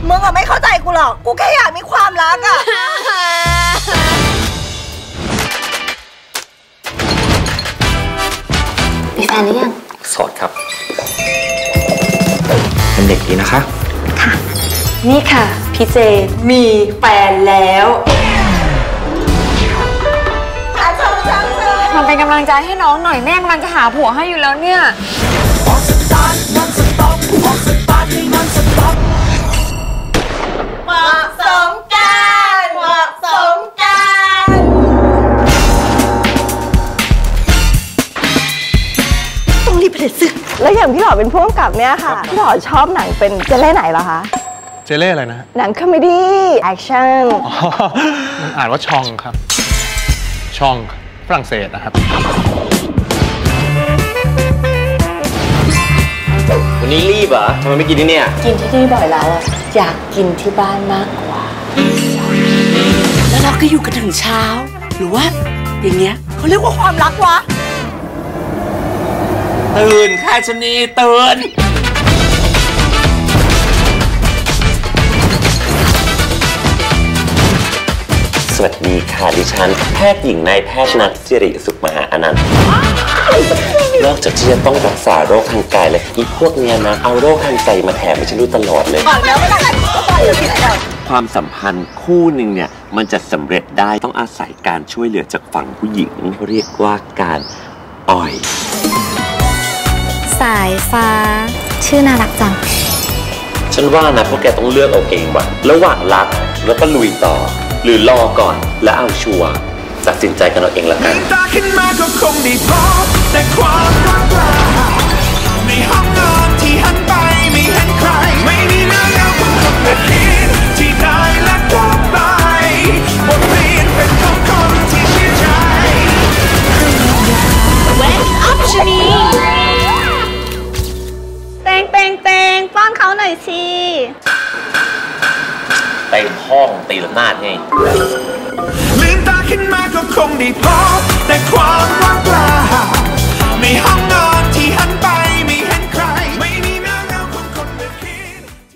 มึงอะไม่เข้าใจกูหรอกกูแค่อยากมีความรักอะมีแฟนหรือยังโสดครับเป็นเด็กดีนะคะค่ะนี่ค่ะพี่เจมีแฟนแล้วมันเป็นกำลังใจให้น้องหน่อยแม่กำลังจะหาผัวให้อยู่แล้วเนี่ยเหมาะสมกันเหมาะสมกันต้องรีบไปเลยซึกแล้วอย่างพี่หล่อเป็นผู้กำกับเนี่ยค่ะพี่หล่อชอบหนังเป็นเจเล่ไหนเหรอคะเจเล่อะไรนะหนังคอมเมดี้แอคชั่นมันอ่านว่าชองครับชองฝรั่งเศสนะครับวันนี้รีบเหรอทำไมไม่กินที่นี่กินที่นี่บ่อยแล้วอยากกินที่บ้านมากกว่าแล้วเราก็อยู่กันถึงเช้าหรือว่าอย่างเงี้ยเขาเรียกว่าความรักวะตื่นค่ะชนีตื่นสวัสดีค่ะดิฉันแพทย์หญิงนายแพทย์นัทสิริสุขมหาอนันต์นอกจากที่จะต้องรักษาโรคทางกายและอีพวกเนี้ยนะเอาโรคทางใจมาแถมให้ฉันดูตลอดเลยความสัมพันธ์คู่หนึ่งเนี่ยมันจะสำเร็จได้ต้องอาศัยการช่วยเหลือจากฝั่งผู้หญิงเรียกว่าการอ่อยสายฟ้าชื่อน่ารักจังฉันว่านะพวกแกต้องเลือกเอาเองว่ะระหว่างรักแล้วก็ลุยต่อหรือรอก่อนแล้วเอาชัวร์ตัดสินใจกันเอาเองละกันตาขึ้นมาก็คงได้พบแต่ความว่างเปล่าในห้องนอนที่หันไปไม่เห็นใครไม่มีเรื่องราวของคนแบบนี้ที่ได้และก็ไปบทเรียนเป็นของคนที่เชื่อใจ Wake up ชนีเตงป้อนเขาหน่อยสิเต็มห้องตีละนาดไงลืมตาขึ้นมาก็คงได้พบแต่ความว่างเปล่าในห้อง